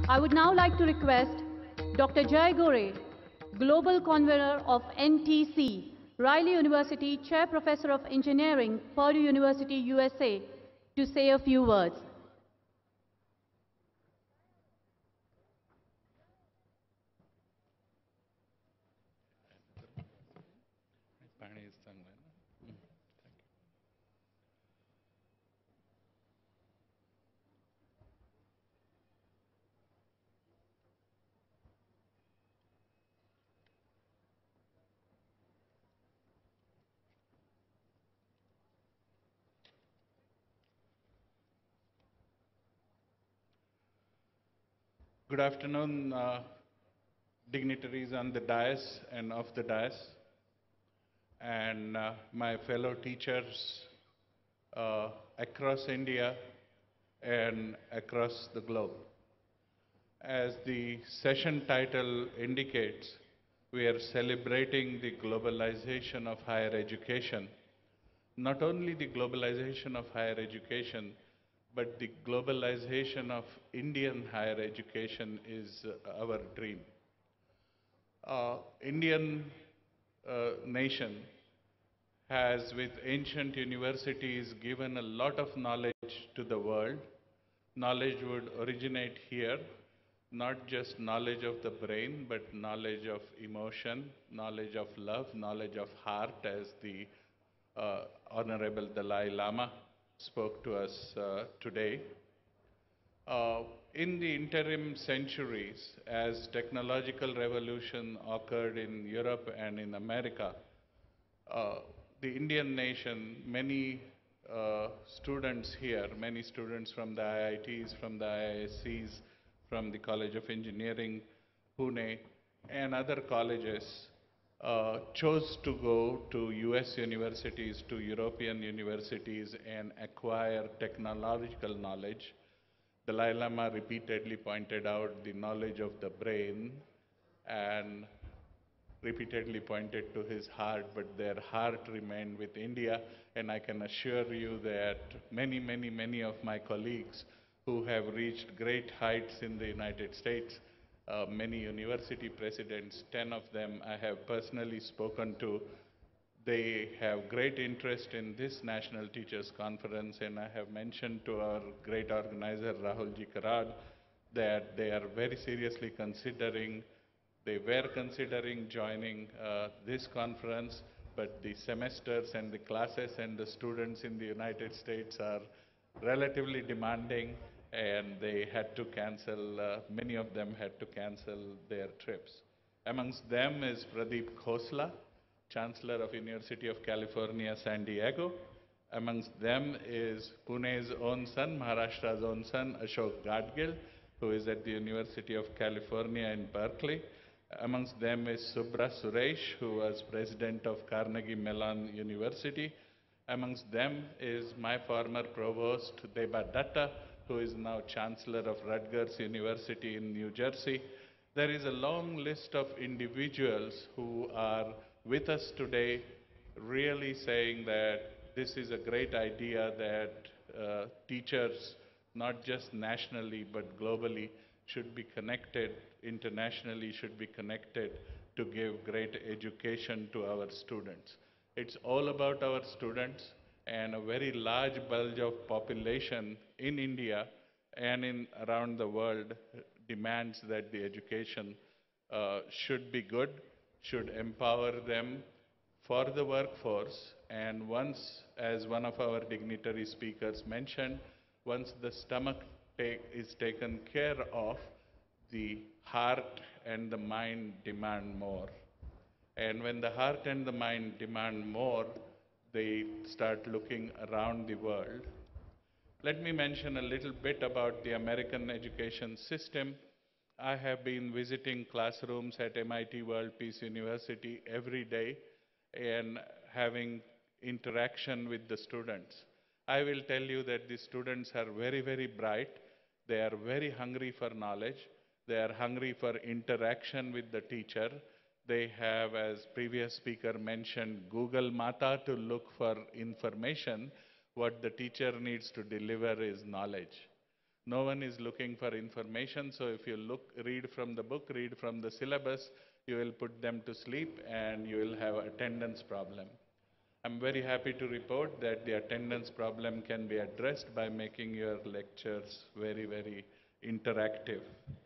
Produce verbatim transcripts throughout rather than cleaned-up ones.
I would now like to request Doctor Gore, Global Convener of N T C, Reilly University Chair Professor of Engineering, Purdue University, U S A, to say a few words. Good afternoon, uh, dignitaries on the dais and off the dais, and uh, my fellow teachers uh, across India and across the globe. As the session title indicates, we are celebrating the globalization of higher education. Not only the globalization of higher education, but the globalization of Indian higher education is uh, our dream. Uh, Indian uh, nation has, with ancient universities, given a lot of knowledge to the world. Knowledge would originate here, not just knowledge of the brain, but knowledge of emotion, knowledge of love, knowledge of heart, as the uh, Honorable Dalai Lama spoke to us uh, today. Uh, in the interim centuries, as technological revolution occurred in Europe and in America, uh, the Indian nation, many uh, students here, many students from the I I Ts, from the I I S Cs, from the College of Engineering, Pune, and other colleges uh, chose to go to U S universities, to European universities, and acquire technological knowledge. Dalai Lama repeatedly pointed out the knowledge of the brain and repeatedly pointed to his heart, but their heart remained with India. And I can assure you that many, many, many of my colleagues who have reached great heights in the United States, uh, many university presidents, ten of them I have personally spoken to, they have great interest in this National Teachers Conference, and I have mentioned to our great organizer, Rahul Ji Karad, that they are very seriously considering, they were considering joining uh, this conference, but the semesters and the classes and the students in the United States are relatively demanding, and they had to cancel, uh, many of them had to cancel their trips. Amongst them is Pradeep Khosla, Chancellor of University of California, San Diego. Amongst them is Pune's own son, Maharashtra's own son, Ashok Gadgil, who is at the University of California in Berkeley. Amongst them is Subra Suresh, who was president of Carnegie Mellon University. Amongst them is my former provost, Deba Datta, who is now Chancellor of Rutgers University in New Jersey. There is a long list of individuals who are with us today, really saying that this is a great idea that uh, teachers, not just nationally but globally, should be connected, internationally should be connected to give great education to our students. It's all about our students, and a very large bulge of population in India and in around the world demands that the education uh, should be good, should empower them for the workforce, and once, as one of our dignitary speakers mentioned, once the stomach take, is taken care of, the heart and the mind demand more. And when the heart and the mind demand more, they start looking around the world. Let me mention a little bit about the American education system. I have been visiting classrooms at M I T World Peace University every day and having interaction with the students. I will tell you that the students are very, very bright. They are very hungry for knowledge. They are hungry for interaction with the teacher. They have, as previous speaker mentioned, Google Mata to look for information. What the teacher needs to deliver is knowledge. No one is looking for information, so if you look, read from the book, read from the syllabus, you will put them to sleep and you will have attendance problem. I'm very happy to report that the attendance problem can be addressed by making your lectures very, very interactive.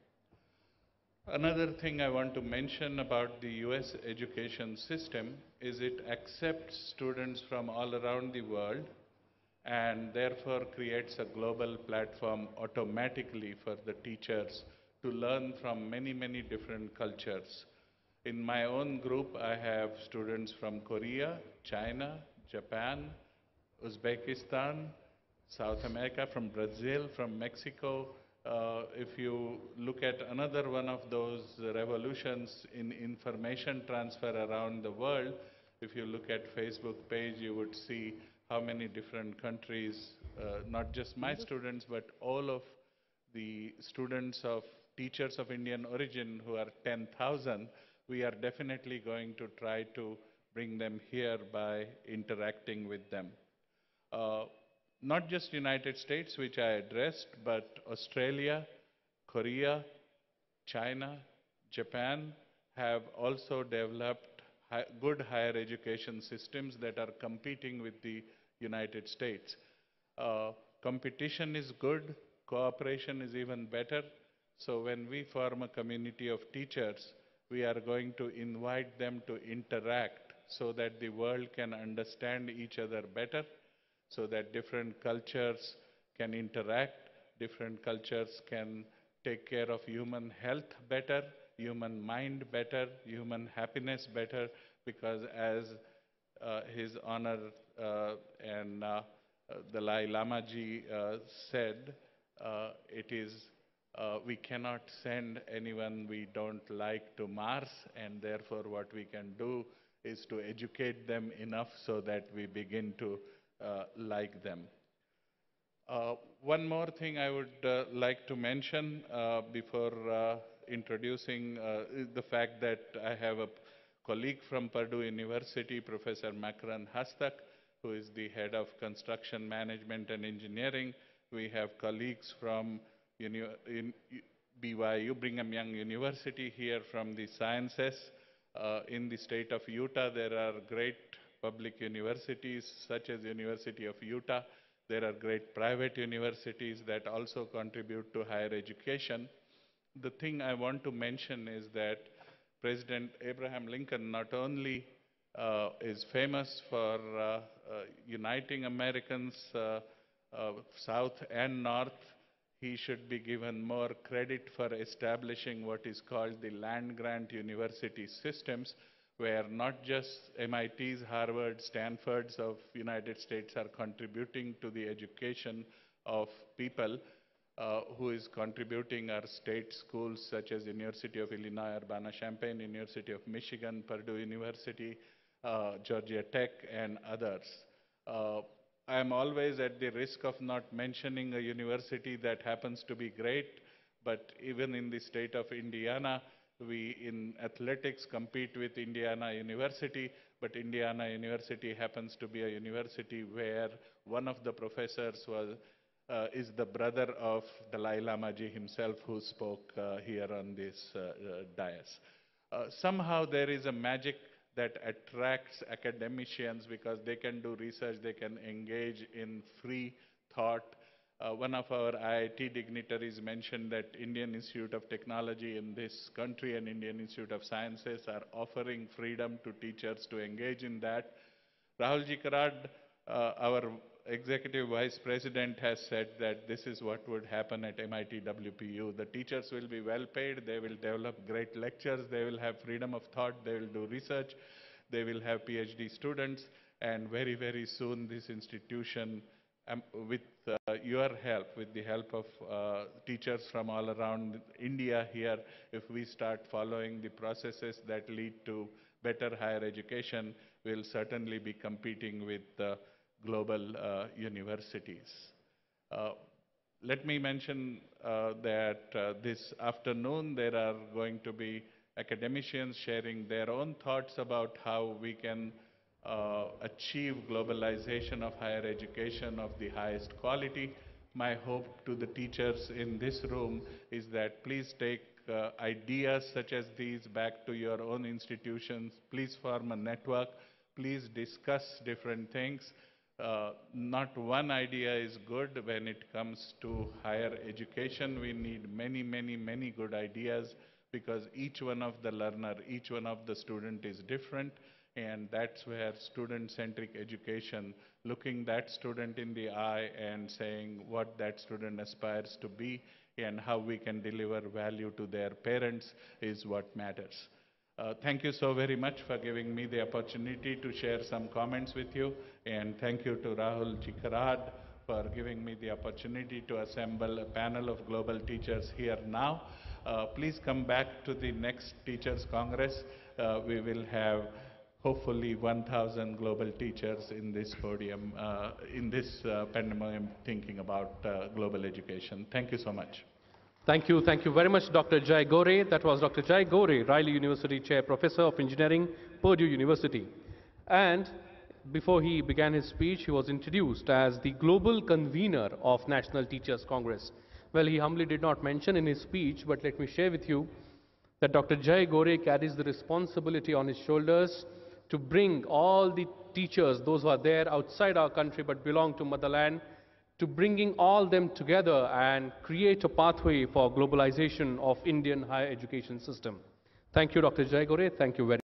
Another thing I want to mention about the U S education system is it accepts students from all around the world and therefore creates a global platform automatically for the teachers to learn from many, many different cultures. In my own group, I have students from Korea, China, Japan, Uzbekistan, South America, from Brazil, from Mexico. Uh, if you look at another one of those revolutions in information transfer around the world, if you look at Facebook page, you would see how many different countries, uh, not just my students, but all of the students of teachers of Indian origin who are ten thousand, we are definitely going to try to bring them here by interacting with them. Uh, not just United States, which I addressed, but Australia, Korea, China, Japan have also developed hi good higher education systems that are competing with the United States. Uh, competition is good, cooperation is even better. So when we form a community of teachers, we are going to invite them to interact so that the world can understand each other better, so that different cultures can interact, different cultures can take care of human health better, human mind better, human happiness better, because as uh, His Honor uh, and uh, uh, Dalai Lama ji uh, said, uh, it is uh, we cannot send anyone we don't like to Mars, and therefore what we can do is to educate them enough so that we begin to uh, like them. Uh, one more thing I would uh, like to mention uh, before uh, introducing uh, is the fact that I have a colleague from Purdue University, Professor Makran Hastak, who is the head of construction management and engineering. We have colleagues from uni in B Y U, Brigham Young University, here from the sciences. Uh, in the state of Utah, there are great public universities such as University of Utah. There are great private universities that also contribute to higher education. The thing I want to mention is that President Abraham Lincoln not only uh, is famous for uh, uh, uniting Americans, uh, uh, South and North, he should be given more credit for establishing what is called the land-grant university systems, where not just M I Ts, Harvard, Stanfords of United States are contributing to the education of people, uh, who is contributing are state schools such as University of Illinois, Urbana-Champaign, University of Michigan, Purdue University, uh, Georgia Tech, and others. Uh, I am always at the risk of not mentioning a university that happens to be great, but even in the state of Indiana, we in athletics compete with Indiana University, but Indiana University happens to be a university where one of the professors was uh, is the brother of Dalai Lama ji himself, who spoke uh, here on this uh, uh, dais. Uh, somehow there is a magic that attracts academicians because they can do research, they can engage in free thought. Uh, one of our I I T dignitaries mentioned that Indian Institute of Technology in this country and Indian Institute of Sciences are offering freedom to teachers to engage in that. Rahulji Karad, uh, our executive vice president, has said that this is what would happen at M I T W P U. The teachers will be well paid, they will develop great lectures, they will have freedom of thought, they will do research, they will have PhD students, and very, very soon this institution, um, with uh, your help, with the help of uh, teachers from all around India here, if we start following the processes that lead to better higher education, will certainly be competing with uh, global uh, universities. Uh, let me mention uh, that uh, this afternoon there are going to be academicians sharing their own thoughts about how we can uh, achieve globalization of higher education of the highest quality. my hope to the teachers in this room is that please take uh, ideas such as these back to your own institutions. Please form a network. Please discuss different things. Uh, not one idea is good when it comes to higher education. We need many, many, many good ideas because each one of the learner, each one of the student is different, and that's where student-centric education, looking that student in the eye and saying what that student aspires to be and how we can deliver value to their parents is what matters. Uh, thank you so very much for giving me the opportunity to share some comments with you, and thank you to Rahul Chikarad for giving me the opportunity to assemble a panel of global teachers here now. Uh, please come back to the next Teachers Congress. Uh, we will have hopefully one thousand global teachers in this podium, uh, in this uh, pandemonium thinking about uh, global education. Thank you so much. Thank you. Thank you very much, Doctor Jai Gore. That was Doctor Jai Gore, Reilly University Chair Professor of Engineering, Purdue University. And before he began his speech, he was introduced as the Global Convener of National Teachers Congress. Well, he humbly did not mention in his speech, but let me share with you that Doctor Jai Gore carries the responsibility on his shoulders to bring all the teachers, those who are there outside our country but belong to motherland, to bringing all them together and create a pathway for globalization of Indian higher education system. Thank you, Doctor Jai Gore. Thank you very much.